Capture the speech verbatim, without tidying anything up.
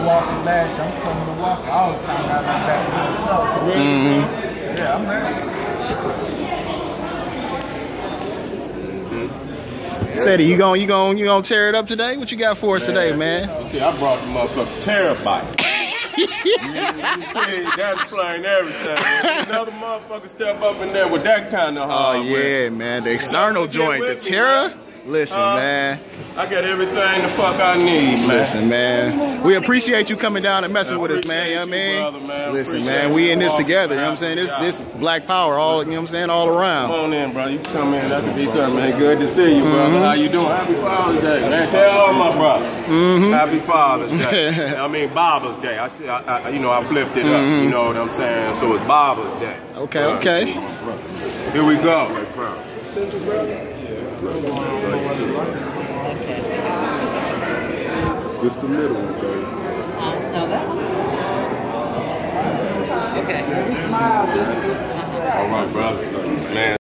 walking last year. I'm coming to walk all the time. Got my back to the south. Mm-hmm. Yeah, I'm ready. Seti, you gon' you gon' you gon' tear it up today? What you got for us man, today, man? You see, I brought the motherfucking terabyte. you, you see, that's playing everything. Another motherfucker step up in there with that kind of hardware. Oh yeah, man, the external joint, the Terra. Listen, uh, man. I got everything the fuck I need, man. Listen, man. We appreciate you coming down and messing with us, man. You know what I mean? Brother, man. Listen, man, we in this together, you know what I'm saying? This this black power, all, you know what I'm saying, all around. Come on in, brother. You come in. That could be something, man. Good to see you, brother. Mm-hmm. How you doing? Happy Father's Day, man. Tell all my brothers. Mm-hmm. Happy Father's Day. I mean, Barber's Day. I, I, I, you know, I flipped it up. Mm-hmm. You know what I'm saying? So it's Barber's Day. Okay, uh, okay. Here we go. Just the middle one, baby. Uh, no, that one. Okay. All right, brother. Man.